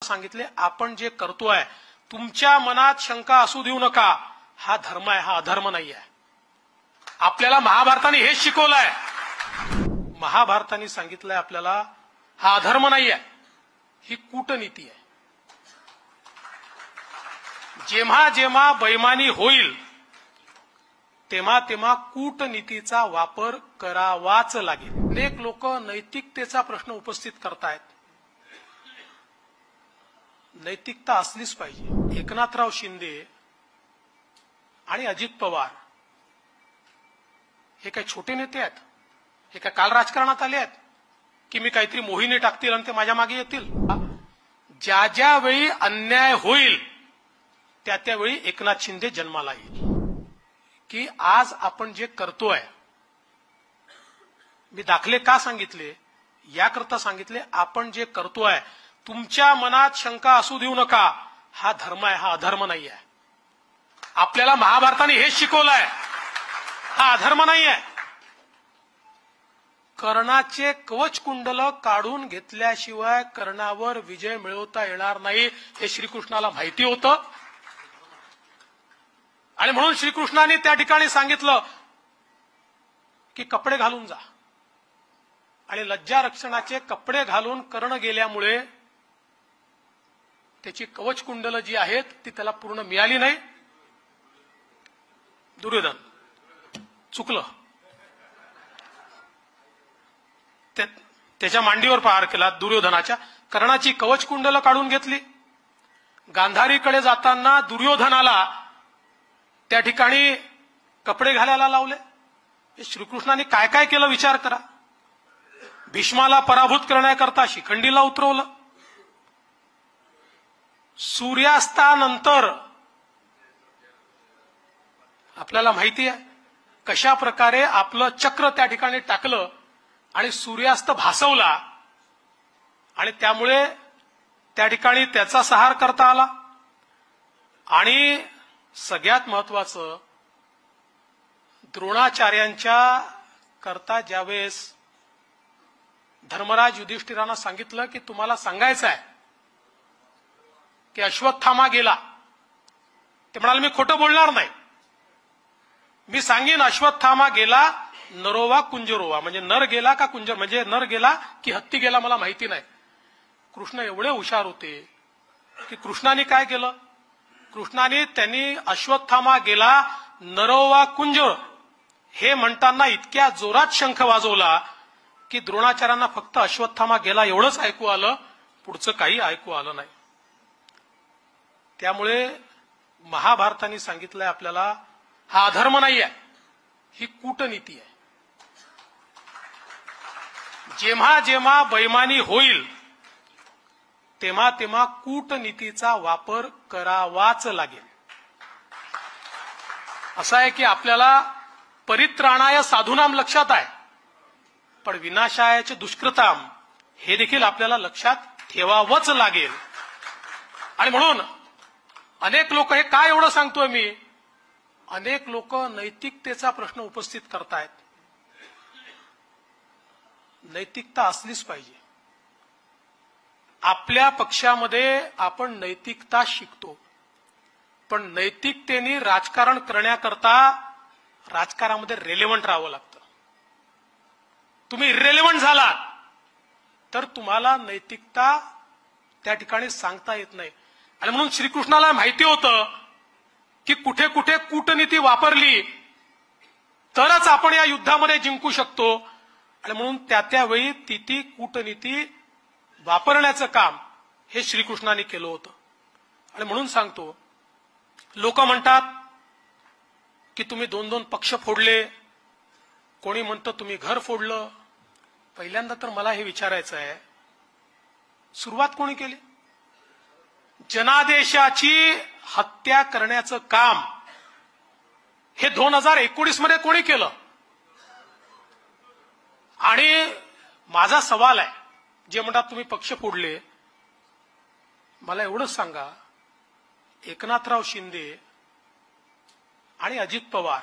सांगितले, आपण जे करतोय तुमच्या मनात शंका असू देऊ नका, हा धर्म आहे, हा अधर्म नाही आहे. आपल्याला महाभारताने हेच शिकवलंय. महाभारताने सांगितलंय आपल्याला हा अधर्म नाही आहे, ही कूटनीती आहे. जेव्हा जेव्हा बैमानी होईल तेव्हा तेव्हा कूटनीतीचा वापर करावाच लागेल. अनेक लोक नैतिकतेचा प्रश्न उपस्थित करतायत. नैतिकता असलीच पाहिजे. एकनाथराव शिंदे आणि अजित पवार हे काही छोटे नेते आहेत? हे काय काल राजकारणात आले आहेत की मी काहीतरी मोहिनी टाकतील आणि ते माझ्या मागे येतील? ज्या ज्या वेळी अन्याय होईल त्या त्यावेळी एकनाथ शिंदे जन्माला येईल. की आज आपण जे करतोय, मी दाखले का सांगितले? याकरता सांगितले, आपण जे करतोय तुमच्या मनात शंका असू देऊ नका, हा धर्म आहे, हा अधर्म नाही आहे. आपल्याला महाभारताने हेच शिकवलंय, हा अधर्म नाही आहे. कर्णाचे कवच कुंडल काढून घेतल्याशिवाय कर्णावर विजय मिळवता येणार नाही हे श्रीकृष्णाला माहिती होतं. आणि म्हणून श्रीकृष्णाने त्या ठिकाणी सांगितलं की कपडे घालून जा. आणि लज्जा रक्षणाचे कपडे घालून कर्ण गेल्यामुळे त्याची कवच कुंडलं जी आहेत ती त्याला पूर्ण मिळाली नाही. दुर्योधन चुकलं, त्याच्या मांडीवर प्रहार केला दुर्योधनाच्या. कर्णाची कवच कुंडलं काढून घेतली. गांधारीकडे जाताना दुर्योधनाला त्या ठिकाणी कपडे घालायला लावले. श्रीकृष्णाने काय काय केलं विचार करा. भीष्माला पराभूत करण्याकरता शिखंडीला उतरवलं. सूर्यास्तानंतर आपल्याला माहिती आहे कशा प्रकारे आपलं चक्र त्या ठिकाणी टाकलं आणि सूर्यास्त भासवला आणि त्यामुळे त्या ठिकाणी त्याचा संहार करता आला. आणि सगळ्यात महत्वाचं, द्रोणाचार्यांच्या करता ज्यावेळेस धर्मराज युधिष्ठिरांना सांगितलं की तुम्हाला सांगायचं आहे की अश्वत्थामा गेला, ते म्हणाले मी खोटं बोलणार नाही, मी सांगेन अश्वत्थामा गेला, नरोवा कुंजरोवा, म्हणजे नर गेला का कुंजर, म्हणजे नर गेला की हत्ती गेला मला माहिती नाही. कृष्ण एवढे हुशार होते की कृष्णाने काय केलं, कृष्णाने त्यांनी अश्वत्थामा गेला नरोवा कुंजर हे म्हणताना इतक्या जोरात शंख वाजवला की द्रोणाचार्यांना फक्त अश्वत्थामा गेला एवढंच ऐकू आलं, पुढचं काही ऐकू आलं नाही. त्यामुळे महाभारताने सांगितलंय आपल्याला हा अधर्म नाही आहे, ही कूटनीती आहे. जेव्हा जेव्हा बैमानी होईल तेव्हा तेव्हा कूटनीतीचा वापर करावाच लागेल. असं आहे की आपल्याला परित्राणाय साधूनाम लक्षात आहे, पण विनाशायाचे दुष्कृताम हे देखील आपल्याला लक्षात ठेवावंच लागेल. आणि म्हणून अनेक लोक, हे काय एवढं सांगतोय मी, अनेक लोक नैतिकतेचा प्रश्न उपस्थित करतायत. नैतिकता असलीच पाहिजे. आपल्या पक्षामध्ये आपण नैतिकता शिकतो, पण नैतिकतेने राजकारण करण्याकरता राजकारणामध्ये रेलेव्हंट राहावं लागतं. तुम्ही इर्रेलेव्हंट झालात तर तुम्हाला नैतिकता त्या ठिकाणी सांगता येत नाही. आणि म्हणून श्रीकृष्णाला माहिती होतं की कुठे कुठे कूटनीती वापरली तरच आपण या युद्धामध्ये जिंकू शकतो. आणि म्हणून त्या त्यावेळी ती कूटनीती वापरण्याचं काम हे श्रीकृष्णाने केलं होतं. आणि म्हणून सांगतो, लोक म्हणतात की तुम्ही 2-2 पक्ष फोडले, कोणी म्हणतं तुम्ही घर फोडलं. पहिल्यांदा तर मला हे विचारायचं आहे, सुरुवात कोणी केली? जनादेशाची हत्या करण्याचं काम हे 2019 मध्ये कोणी केलं? आणि माझा सवाल आहे, जे म्हणतात तुम्ही पक्ष फोडले, मला एवढंच सांगा, एकनाथराव शिंदे आणि अजित पवार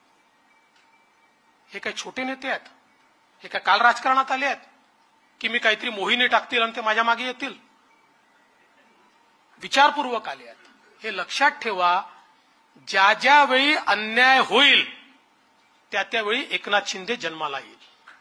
हे काही छोटे नेते आहेत? हे काय काल राजकारणात आले आहेत की मी काहीतरी मोहिनी टाकतील आणि ते माझ्या मागे येतील? विचारपूर्वक आले आहेत. हे लक्षात ठेवा, ज्या ज्या वेळी अन्याय होईल त्या त्यावेळी एकनाथ शिंदे जन्माला येईल.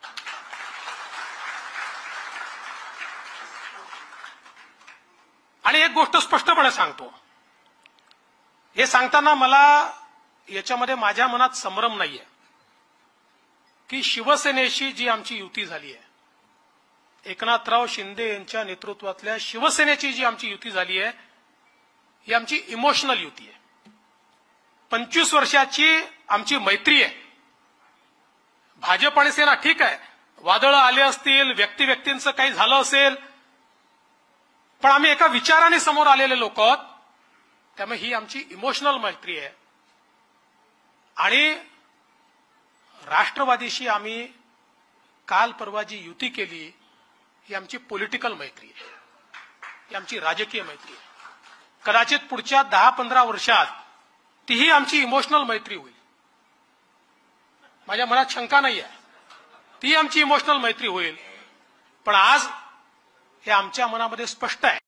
आणि एक गोष्ट स्पष्टपणे सांगतो, हे सांगताना मला याच्यामध्ये माझ्या मनात संभ्रम नाहीये की शिवसेनेशी जी आमची युती झाली आहे, एकनाथराव शिंदे यांच्या नेतृत्वातल्या शिवसेनेची जी आमची युती झाली आहे, ही आमची इमोशनल युती आहे. 25 वर्षाची आमची मैत्री आहे. भाजप आणि सेना ठीक आहे, वादळं आले असतील, व्यक्तिंचं काही झालं असेल, पण आम्ही एका विचाराने समोर आलेले लोक आहोत. त्यामुळे ही आमची इमोशनल मैत्री आहे. आणि राष्ट्रवादीशी आम्ही काल परवा जी युती केली ही आमची पॉलिटिकल मैत्री आहे, ही आमची राजकीय मैत्री आहे. कदाचित पुढच्या 10-15 वर्षात तीही आमची इमोशनल मैत्री होईल. माझ्या मनात शंका नाही आहे, ती आमची इमोशनल मैत्री होईल. पण आज हे आमच्या मनामध्ये स्पष्ट आहे